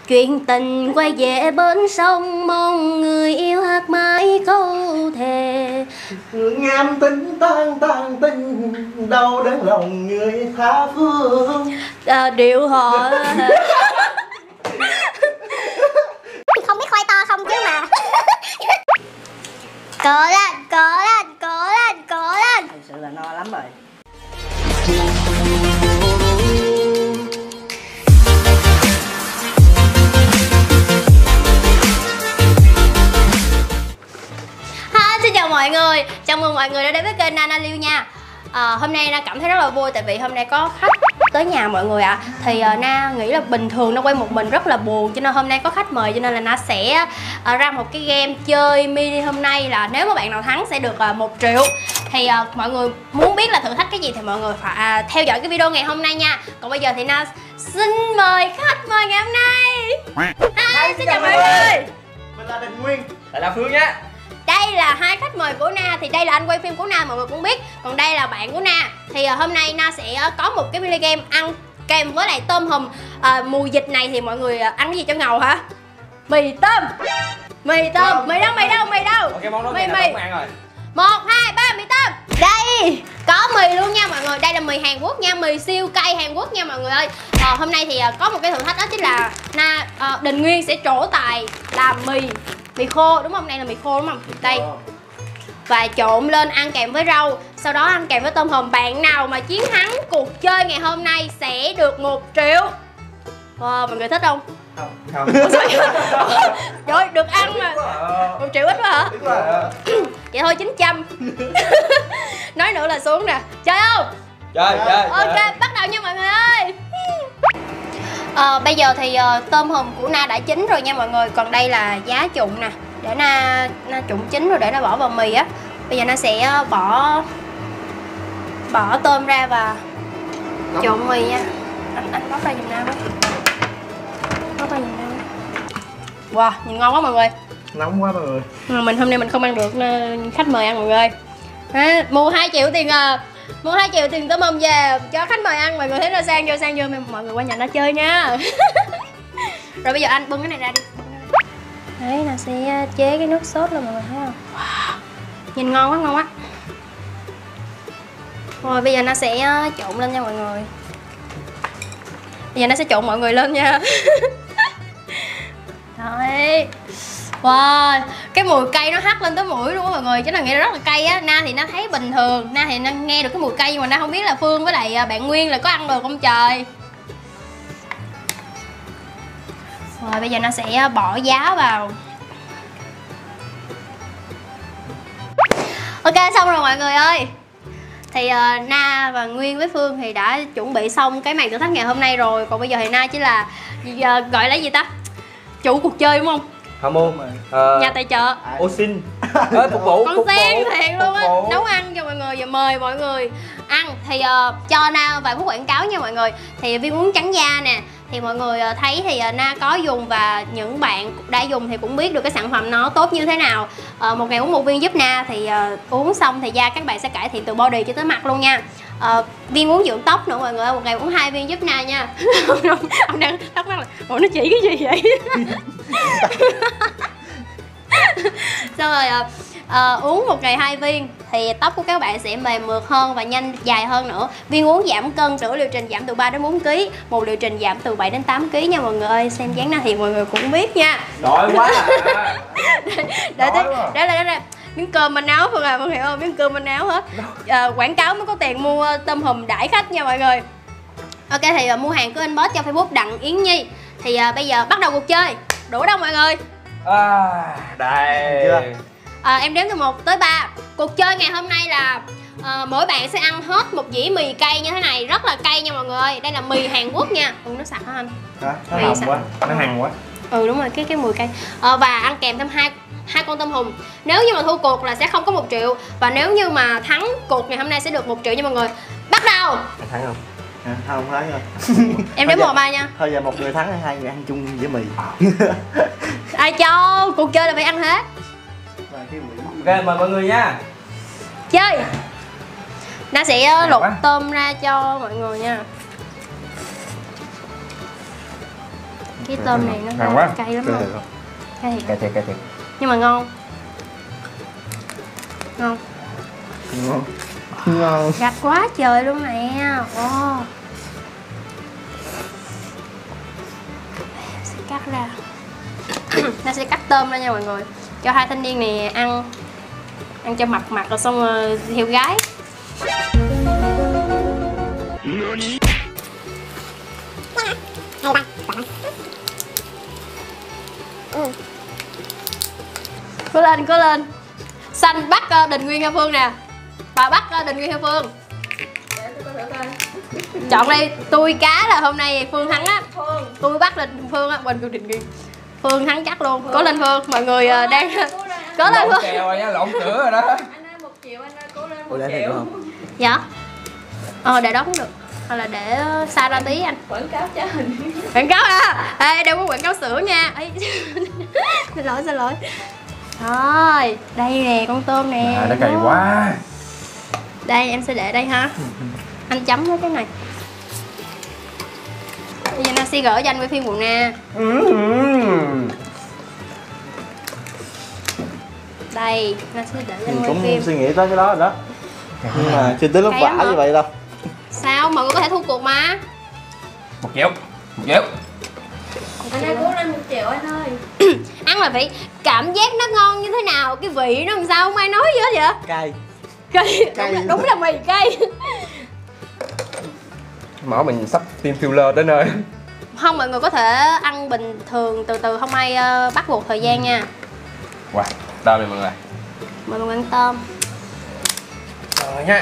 Chuyện tình quay về bến sông, mong người yêu hát mãi câu thề. Ngam tính tan tình, đau đớn lòng người tha phương. Điệu họ không biết khoai to không chứ mà. Cố lên, cố lên, cố lên, cố lên. Thật sự là no lắm rồi. Xin chào mọi người, chào mừng mọi người đã đến với kênh Nana Liu nha. Hôm nay Na cảm thấy rất là vui tại vì hôm nay có khách tới nhà mọi người ạ. Thì Na nghĩ là bình thường Na quay một mình rất là buồn, cho nên hôm nay có khách mời cho nên là Na sẽ ra một cái game chơi mini. Hôm nay là nếu mà bạn nào thắng sẽ được 1 triệu. Thì mọi người muốn biết là thử thách cái gì thì mọi người phải theo dõi cái video ngày hôm nay nha. Còn bây giờ thì Na xin mời khách mời ngày hôm nay. Xin chào mọi người. Mình là Đình Nguyên. Lại là Phương nhá. Đây là hai khách mời của Na. Thì đây là anh quay phim của Na, mọi người cũng biết. Còn đây là bạn của Na. Thì hôm nay Na sẽ có một cái mini game ăn kèm với lại tôm hùm. Mùa dịch này thì mọi người ăn cái gì cho ngầu hả? Mì tôm. Mì tôm. Mì đâu, mì đâu, mì đâu? Ok, món đó mì không ăn rồi. 1, 2, 3 mì tôm. Đây, có mì luôn nha mọi người. Đây là mì Hàn Quốc nha, mì siêu cay Hàn Quốc nha mọi người ơi. Hôm nay thì có một cái thử thách đó chính là Đình Nguyên sẽ trổ tài làm mì khô, đúng không? Đây là mì khô đúng không? Đây. Và trộn lên ăn kèm với rau, sau đó ăn kèm với tôm hùm. Bạn nào mà chiến thắng cuộc chơi ngày hôm nay sẽ được 1 triệu. Wow, mọi người thích không? Không. Trời, được ăn mà. 1 triệu ít quá hả? Đúng rồi. Vậy thôi 900. Nói nữa là xuống nè. Chơi không? Chơi. Ok, bắt đầu nha mọi người ơi. Bây giờ thì tôm hùm của Na đã chín rồi nha mọi người. Còn đây là giá trụng nè. Để Na trụng chín rồi để Na bỏ vào mì á. Bây giờ Na sẽ bỏ tôm ra và trộn mì nha. Anh bóc ra giùm Na với. Bóc ra giùm Na với. Wow, nhìn ngon quá mọi người. Nóng quá mọi người. Mình hôm nay mình không ăn được nên khách mời ăn mọi người. Mua 2 triệu tiền mua 2 triệu tiền tôm hùm về cho khách mời ăn. Mọi người thấy nó sang vô mọi người qua nhà nó chơi nha. Rồi bây giờ anh bưng cái này ra đi. Đấy, là sẽ chế cái nước sốt lên mọi người thấy không? Wow, nhìn ngon quá. Rồi bây giờ nó sẽ trộn lên nha mọi người. Bây giờ nó sẽ trộn mọi người lên nha. Đấy. Wow, cái mùi cay nó hắt lên tới mũi luôn á mọi người. Chứ là nghĩ là rất là cay á. Na thì nó thấy bình thường, Na thì nó nghe được cái mùi cay nhưng mà Na không biết là Phương với lại bạn Nguyên là có ăn được không trời. Rồi bây giờ nó sẽ bỏ giá vào. Ok, xong rồi mọi người ơi. Thì Na và Nguyên với Phương thì đã chuẩn bị xong cái màn thử thách ngày hôm nay rồi. Còn bây giờ thì Na chỉ là gọi là gì ta? Chủ cuộc chơi đúng không? Không mua Nhà tài trợ. ô xin phục vụ. Con sen thiệt luôn á. Nấu ăn cho mọi người và mời mọi người ăn. Thì cho Na vài phút quảng cáo nha mọi người. Thì viên uống trắng da nè, thì mọi người thấy thì Na có dùng và những bạn đã dùng thì cũng biết được cái sản phẩm nó tốt như thế nào. Một ngày uống 1 viên giúp Na thì uống xong thì da các bạn sẽ cải thiện từ body cho tới mặt luôn nha. Viên uống dưỡng tóc nữa mọi người, một ngày uống 2 viên giúp Na nha. Ông đang thắc mắc là ủa nó chỉ cái gì vậy? Xong rồi uống một ngày 2 viên thì tóc của các bạn sẽ mềm mượt hơn và nhanh dài hơn nữa. Viên uống giảm cân, nửa liệu trình giảm từ 3 đến 4 kg, một liệu trình giảm từ 7 đến 8 kg nha mọi người ơi. Xem dáng Na thì mọi người cũng biết nha. Đói quá Đó là miếng cơm manh áo Phương à, mọi người ơi, miếng cơm manh áo hết. Quảng cáo mới có tiền mua tôm hùm đãi khách nha mọi người. Ok, thì mua hàng cứ inbox cho Facebook Đặng Yến Nhi. Thì bây giờ bắt đầu cuộc chơi. Đủ đâu mọi người? Đây. Em đếm từ 1 tới 3. Cuộc chơi ngày hôm nay là mỗi bạn sẽ ăn hết một dĩa mì cay như thế này. Rất là cay nha mọi người ơi. Đây là mì Hàn Quốc nha. Nó sặc hả anh? Nó hồng quá, nó hằn quá. Đúng rồi, cái mùi cay. Và ăn kèm thêm hai con tôm hùm. Nếu như mà thua cuộc là sẽ không có 1 triệu. Và nếu như mà thắng cuộc ngày hôm nay sẽ được 1 triệu nha mọi người. Bắt đầu. Anh thắng không? Không thắng rồi. Em đếm 1, 2 nha. Thôi giờ một người thắng hay 2 người ăn chung với mì. Ai cho, cuộc chơi là phải ăn hết. Ok, mời mọi người nha. Chơi. Na sẽ luộc tôm ra cho mọi người nha. Cái tôm này nó Ngon quá. cay lắm Cái không? này không? Cay thiệt. Cay thiệt. Nhưng mà ngon. Ngon. Ngon. Ngon. Gạch quá trời luôn nè. Wow. Sẽ cắt ra. Nó sẽ cắt tôm ra nha mọi người. Cho hai thanh niên này ăn cho mập mặt rồi xong rồi theo gái. Cố lên. Xanh bắt Đình Nguyên Hà Phương nè. Bà bắt Đình Nguyên Hà Phương. Chọn đây, tôi cá là hôm nay Phương thắng á. Tôi bắt Phương á, quên Đình Nguyên. Phương thắng chắc luôn. Cố lên Phương, mọi người đang cố lên Phương. Kèo rồi nha, lộn cửa rồi đó. Anh ơi 1 triệu, anh ơi cố lên 1 Ủa, để thiệt triệu. không? Dạ. Để đó cũng được. Hoặc là để xa ra tí anh. Quảng cáo cho hình. Quảng cáo à? Ê, đâu có quảng cáo sữa nha. Ê. Xin lỗi. Rồi, đây nè con tôm nè. Nó cay quá. Đây em sẽ để đây ha. Anh chấm với cái này. Bây giờ Na sẽ gửi cho anh quay phim của Na. Đây, Na sẽ để cho anh Mình quay cũng phim. suy nghĩ tới cái đó rồi đó. Nhưng mà chưa tới lúc Cay vả lắm hả? như vậy đâu. Sao? Mọi người có thể thua cuộc mà. 1 triệu. 1 triệu. Anh ơi cố lên 1 triệu anh ơi. Ăn là phải cảm giác nó ngon như thế nào, cái vị nó làm sao không ai nói gì hết vậy? Cay. Cay. Đúng là mì cay. Máu mình sắp tiêm filler tới nơi. Không, mọi người có thể ăn bình thường từ từ, không ai bắt buộc thời gian nha. Wow, tôm này mọi người. Mọi người ăn tôm. Rồi nha.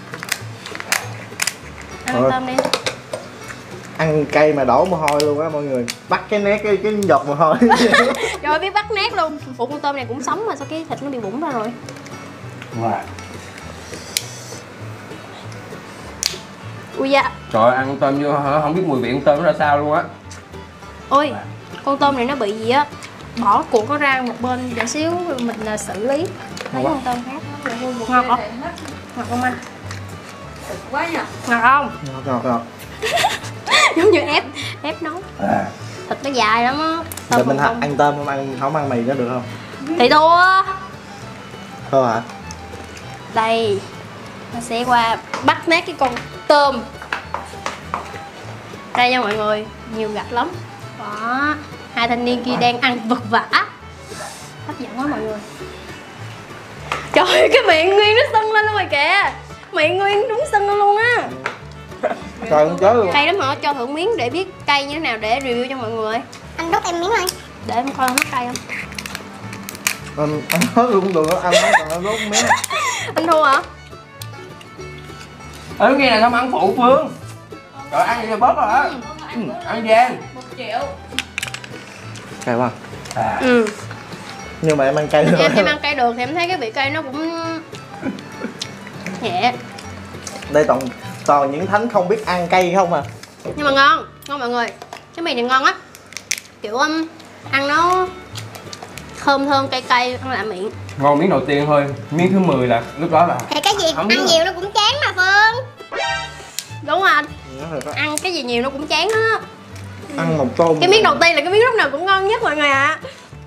Ăn tôm đi. Ăn cay mà đổ mồ hôi luôn á mọi người. Bắt cái nét cái giọt mồ hôi. Rồi biết bắt nét luôn. Ủa con tôm này cũng sống mà sao cái thịt nó bị bủng ra rồi? Wow. Ui da. Trời ơi, ăn tôm vô hả? Không biết mùi vị con tôm nó ra sao luôn á. Ôi, con tôm này nó bị gì á. Bỏ cuộn nó ra một bên để xíu rồi mình xử lý. Lấy con tôm khác. Ngọt không? Ngọt không anh? Quá nhờ. Ngọt không? Ngọt. Giống như ép nấu. Thịt nó dài lắm á. Rồi mình không. ăn tôm không ăn mì nữa được không? Thì thua. Thôi hả? Đây, nó sẽ qua bắt nát cái con tôm. Đây nha mọi người, nhiều gạch lắm. Đó, hai thanh niên kia đang ăn vật vã. Hấp dẫn quá mọi người. Trời ơi, cái miệng Nguyên nó sưng lên luôn rồi kìa. Miệng Nguyên đúng sưng lên luôn á. Trời ơi chết luôn. Cay lắm hả? Cho thử miếng để biết cay như thế nào để review cho mọi người. Anh đút em miếng ơi. Để em coi nó cay không. Ăn hết luôn được ăn hết còn nó rốt miếng. Anh thua hả? Nghe này không ăn phụ Phương. Trời ăn vậy là bớt rồi hả? Ăn vàng. 1 triệu. Cay quá. Ừ. Nhưng mà em ăn cay được. Em ăn cay được thì em thấy cái vị cay nó cũng nhẹ. Đây toàn những thánh không biết ăn cay không à. Nhưng mà ngon mọi người. Cái mì này ngon á. Kiểu ăn nó thơm cay cay, ăn lạ miệng. Ngon miếng đầu tiên thôi. Miếng thứ 10 là lúc đó là Thì cái gì Không biết ăn rồi. nhiều nó cũng chán mà Phương. Đúng rồi anh. Nó thật á. Ăn cái gì nhiều nó cũng chán á. Ăn một tôm. Cái miếng đầu tiên là cái miếng lúc nào cũng ngon nhất mọi người ạ.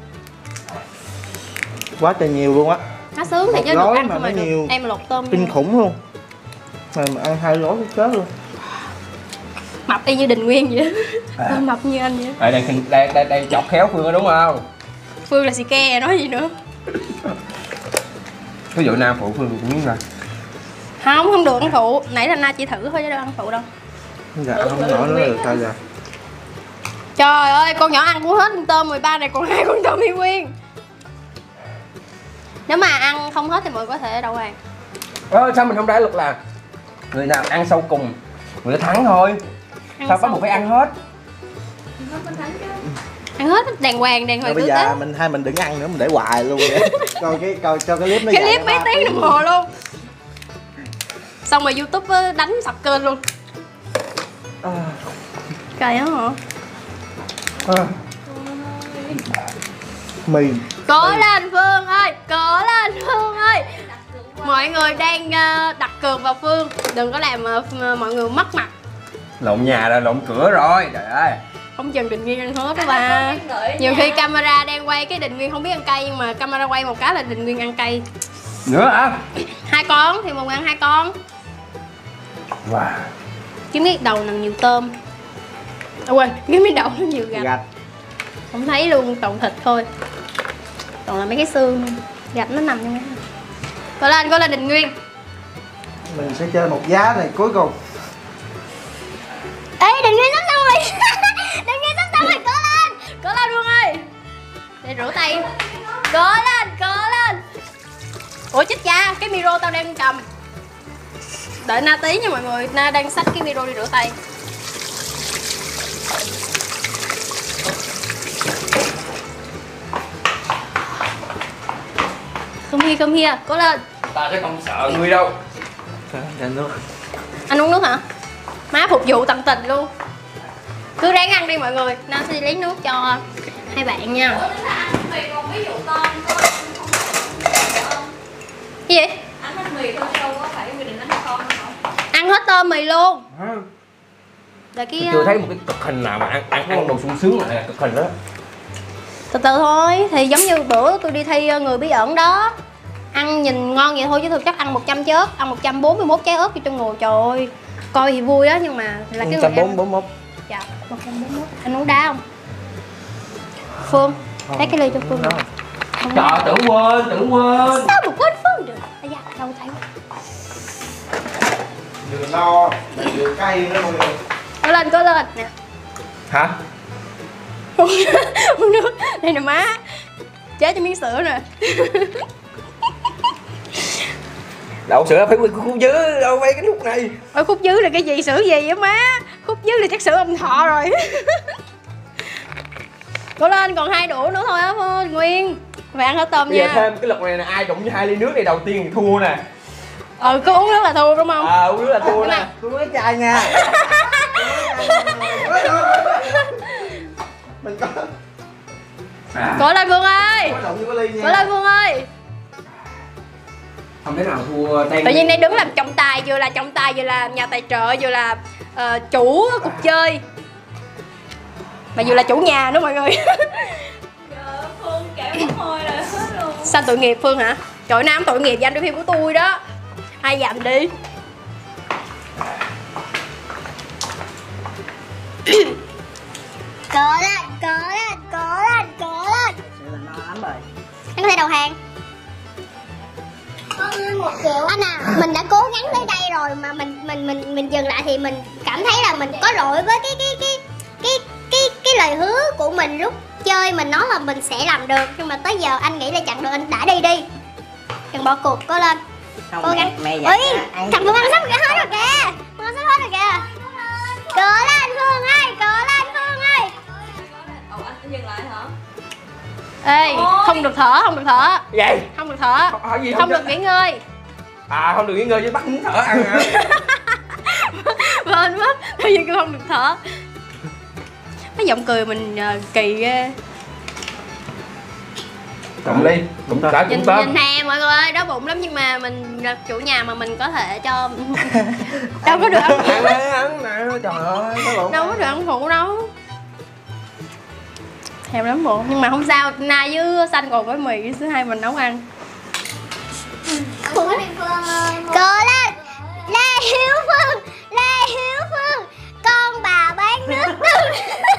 Quá trời nhiều luôn á. Nó sướng thì Một chứ được gói ăn mà không nó mà được. nhiều. Em lột tôm Kinh khủng luôn. Mà ăn 2 gói cũng chết luôn. mập y như Đình Nguyên vậy. Tôm mập như anh vậy. Đây chọc khéo Phương rồi đúng không? Phương là xì ke nói gì nữa. Ví dụ Nam phụ Phương cũng là Không được ăn phụ. Nãy là Na chỉ thử thôi chứ đâu ăn phụ đâu. Dạ không nổi nữa được sao giờ. Trời ơi, con nhỏ ăn cũng hết con tôm 13 này còn 2 con tôm y nguyên. Nếu mà ăn không hết thì mọi người có thể đầu hàng. sao mình không đã luật là người nào ăn sau cùng người ta thắng thôi. Ăn Sao bắt xong buộc phải ăn hết? ăn hết đàng hoàng Rồi tử bây tế. giờ mình đừng ăn nữa, mình để hoài luôn vậy. Coi cho cái clip nó Cái dài clip mấy ra. tiếng đồng hồ luôn. Xong rồi YouTube đánh sập kênh luôn. À, Cay hả hả? à. Mì. Cố lên Phương ơi, cố lên Phương ơi. Mọi người đang đặt cược vào Phương. Đừng có làm mọi người mất mặt. Lộn nhà rồi, lộn cửa rồi. Trời ơi. Không chừng Đình Nguyên ăn hết đó ba. Nhiều khi camera đang quay cái Đình Nguyên không biết ăn cay, nhưng mà camera quay một cái là Đình Nguyên ăn cay. Nữa hả? 2 con thì một ăn 2 con. Wow. Kiếm miếng đầu nào nhiều tôm. À quên, kiếm miếng đầu nó nhiều gạch. Không thấy luôn, toàn thịt thôi. Toàn là mấy cái xương, gạch nó nằm trong đó. Có lên Đình Nguyên. Mình sẽ chơi một giá này cuối cùng. Ê, Đình Nguyên sắp xong rồi. Đình Nguyên sắp xong rồi, Cố lên Phương ơi. Để rửa tay. Cố lên. Ủa chết cha, cái micro tao đang cầm. Đợi Na tí nha mọi người, Na đang xách cái micro đi rửa tay. Come here, cố lên. Ta sẽ không sợ ngươi đâu. Ăn nước. Anh uống nước hả? Má phục vụ tận tình luôn. Cứ ráng ăn đi mọi người, Na sẽ đi lấy nước cho hai bạn nha. Còn ví dụ con Cái gì? ăn bánh mì thôi đâu có phải quy định ăn con không? Ăn hết tôm mì luôn. Rồi cái Chưa thấy một cái cực hình nào mà ăn đồ sung sướng lại là cực hình đó. từ từ thôi, thì giống như bữa tôi đi thi người bí ẩn đó. Ăn nhìn ngon vậy thôi chứ thực chất ăn 100 trái ớt, ăn 141 trái ớt vô trong người, trời ơi. Coi thì vui đó nhưng mà là cái người ăn. 141. Dạ, 141. Anh uống đá không? Phương, lấy cái ly cho Phương rồi. Trời, tưởng quên. Sao mà quên Phương được? Ây da, đâu thấy. Vừa no, vừa cay nữa mọi người. Có lên nè. Hả? Uống nước. Đây nè má. Chế cho miếng sữa nè. Đậu sữa phải khúc dứ, đâu phải cái lúc này. Ôi khúc dứ là cái gì, sữa gì vậy má? Khúc dứ là chắc sữa ông thọ rồi. Cố lên, còn 2 đũa nữa thôi á Phương Nguyên. Mày ăn hết tôm Bây giờ nha. thêm cái lượt này là ai đụng với 2 ly nước này đầu tiên thì thua nè. Cứ uống nước là thua đúng không? Uống nước là thua nè. Tôi lấy chai nha. Mình có Cố lên Phương ơi. động như cái ly nha. Cố lên Phương ơi. Không thể nào thua tay. Tự nhiên đây đứng làm trọng tài, vừa là trọng tài vừa là nhà tài trợ, vừa là chủ cuộc chơi. Mà vừa là chủ nhà nữa mọi người. Trời, Phương kẹo mồ hôi là hết luôn. Sao tội nghiệp Phương hả? Trời, Nam tội nghiệp danh phim của tôi đó. Ai dành đi. Cố lên. Sẽ là no lắm rồi. Anh có thể đầu hàng. Con 1 triệu anh à. Mình đã cố gắng tới đây rồi mà mình dừng lại thì mình cảm thấy là mình có lỗi với cái lời hứa của mình lúc chơi. Mình nói là mình sẽ làm được, nhưng mà tới giờ anh nghĩ là chặn được, anh đã đi. Đừng bỏ cuộc, cố lên. Không, Cố gắng. mẹ Ui, ăn thằng Phương Anh sắp hết rồi kìa. Phương Anh sắp hết rồi kìa. Cố lên Phương ơi, Ồ, anh dừng lại hả? Ê, không được thở. Vậy? Không được thở. Gì Không được nghỉ ngơi. Không được nghỉ ngơi chứ bắt nín thở ăn hả? Quên mất, tự nhiên kêu không được thở. Cái giọng cười mình kỳ ghê. Cầm ly, cũng cả cũng tôm. Nhìn nè mọi người ơi, đói bụng lắm nhưng mà mình là chủ nhà mà mình có thể cho. Đâu có được ăn phụ. Ăn nè, trời ơi, Đâu có được ăn phụ đâu. Thèm lắm bộ, nhưng mà không sao, Na với Xanh còn gói mì, thứ hai mình nấu ăn. Cố lên. Lê Hiếu Phương, con bà bán nước tương.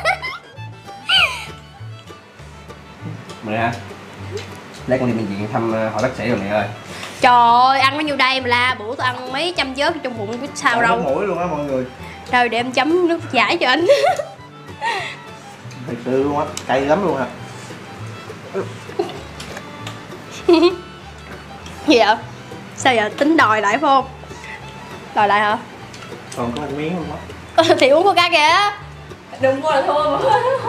Mẹ hả? Lấy con đi bệnh viện thăm hỏi bác sĩ rồi mẹ ơi. Trời ơi, ăn bao nhiêu đây mà la, bữa tôi ăn mấy trăm chớp trong bụng biết sao đâu. Mũi luôn á mọi người. Rồi để em chấm nước giải cho anh. Thật sự luôn á, cay lắm luôn hả? Gì vậy? Sao vậy? Tính đòi lại phải không? Đòi lại hả? Còn có một miếng luôn á. Thì uống coca kìa. Đừng mua là thua mà.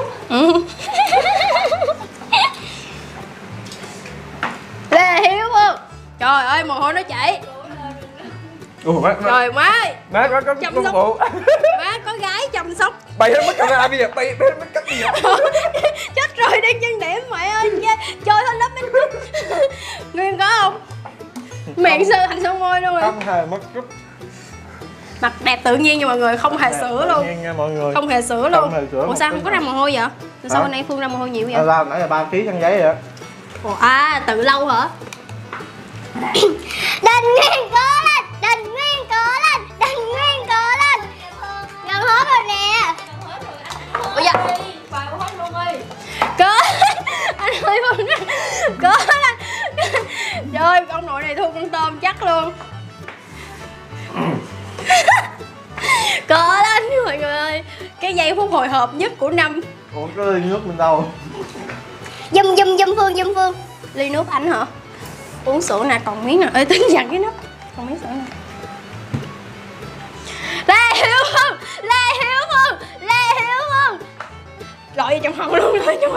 Lê Hiếu Phương. Trời ơi, mồ hôi nó chảy. Má có Chăm công sóc. vụ. Má có gái chăm sóc. Bay hết mất camera bây giờ, bay hết mất cách gì vậy? Chết rồi, đang chân điểm mẹ ơi. Chơi hết lớp make up. Nguyên có không? Miệng sư thành son môi luôn rồi. Không hề mất chút. Mặt đẹp tự nhiên nha mọi người, không hề sữa luôn. Nha mọi người. Không hề sữa luôn. Không hề sữa. Ủa sao không có ra mồ hôi vậy? Từ sao hôm nay Phương ra mồ hôi nhiều vậy? Ra nãy là 3 kg khăn giấy rồi. Ủa, tự lâu hả? Đình Nguyên cố lên, Đình Nguyên cố lên, Đình Nguyên cố lên. Gần hết rồi nè. Ủa dạ. Vào hết luôn đi. Cố. Anh ơi Phương. Cố lên. Trời, ông nội này thu con tôm chắc luôn. Cố lên mọi người ơi. Cái giây phút hồi hộp nhất của năm. Ủa có ly nước mình đâu? Zoom Phương. Ly nước anh hả? Uống sữa nè, còn miếng nè. Ê tính dặn cái nắp. Còn miếng sữa nè. Lê Hiếu Phương. Lội vô trong hông luôn.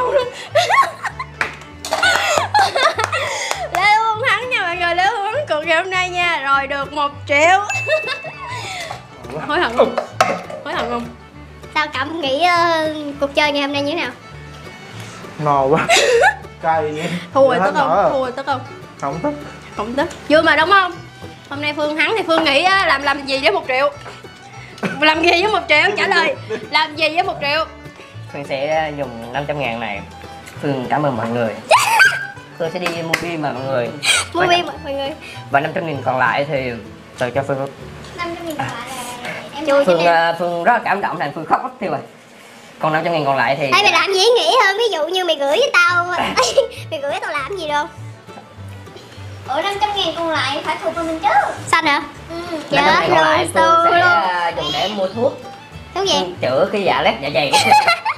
Lê Phương thắng nha mọi người. Lê Phương thắng cuộc ngày hôm nay nha. Rồi được 1 triệu. Hối hận không? Sao Cẩm nghĩ cuộc chơi ngày hôm nay như thế nào? No quá. Cay nha. Thua rồi tức không? Không tức. Không tức. Vui mà đúng không? Hôm nay Phương thắng thì Phương nghĩ làm gì với 1 triệu? Làm gì với 1 triệu? Trả lời. Làm gì với 1 triệu? Phương sẽ dùng 500.000 này. Phương cảm ơn mọi người. Phương sẽ đi mua bia mà mọi người. Mua bia mọi người. Và 500.000 còn lại thì tôi cho Phương. 500.000 còn lại là em chui cho em. Phương rất là cảm động rằng Phương khóc mất tiêu rồi. Còn 500.000 còn lại thì... Ê mày làm gì ý nghĩa hơn, ví dụ như mày gửi với tao. Mày gửi tao làm gì đâu. Ủa 500.000 còn lại phải thuộc về mình chứ. Xanh hả? 500.000 còn lại Phương sẽ dùng để mua thuốc. Thuốc gì? Chữa cái dạ lét dạ dày của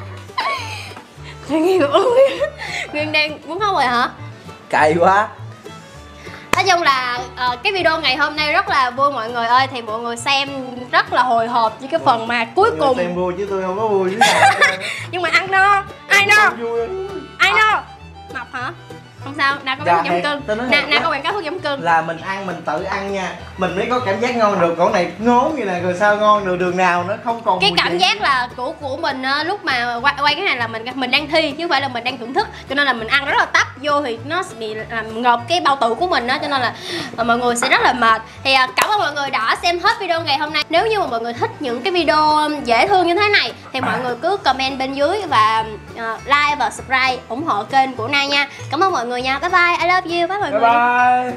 Nguyên đang muốn khóc rồi hả? Cay quá. Nói chung là cái video ngày hôm nay rất là vui mọi người ơi. Thì mọi người xem rất là hồi hộp với cái phần mà cuối cùng. Xem vui chứ tôi không có vui. Nhưng mà ăn no. Ai no? Ai no? Mập hả? Không sao, nào có bán thuốc giảm cân. Nào có quảng cáo thuốc giảm cân. Là mình ăn mình tự ăn nha. Mình mới có cảm giác ngon được. Còn này ngốn như này rồi sao ngon được, đường nào nó không còn cái cảm giác là của mình lúc mà quay cái này là mình đang thi chứ không phải là mình đang thưởng thức, cho nên là mình ăn rất là tấp vô thì nó sẽ bị làm ngợp cái bao tử của mình đó, cho nên là mọi người sẽ rất là mệt. Thì cảm ơn mọi người đã xem hết video ngày hôm nay. Nếu như mà mọi người thích những cái video dễ thương như thế này thì mọi người cứ comment bên dưới và like và subscribe ủng hộ kênh của Na nha. Cảm ơn mọi người nha. Bye bye, I love you. Bye mọi người. Bye.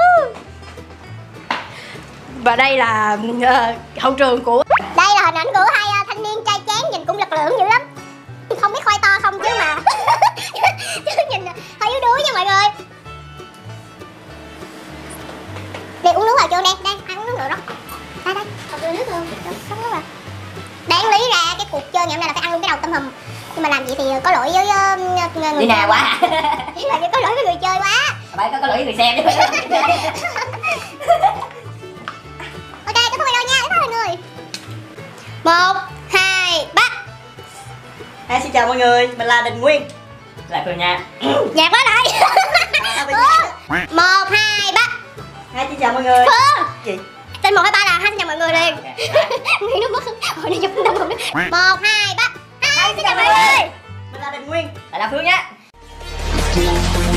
Và đây là hậu trường của. Đây là hình ảnh của hai thanh niên trai chán, nhìn cũng lực lượng dữ lắm. Không biết khoai to không chứ mà. Chứ nhìn hơi yếu đuối nha mọi người. Đi uống nước rồi chưa nè, đang ăn uống nước rồi đó. Đây, còn đưa nước luôn. Không nước rồi. Đáng lý ra cái cuộc chơi ngày hôm nay là phải ăn luôn cái đầu tôm hùm. Nhưng mà làm gì thì có lỗi với người đi nè quá. Là có lỗi với người chơi quá. Phải có lỗi với người xem chứ. Ok, kết thúc video nha, kết thúc mọi người. 1, 2, 3. Xin chào mọi người, mình là Đình Nguyên. Là Phương nha. Nhạc quá lại. 1, 2, 3. Xin chào mọi người. Phương. Gì? Tên 1, 2, 3 là hai xin chào mọi người liền. Nguyên nước mất. Hồi đi chụp đông không biết. 1, 2, 3. Hai xin chào mọi người. Mình là Đình Nguyên. Là Phương nha.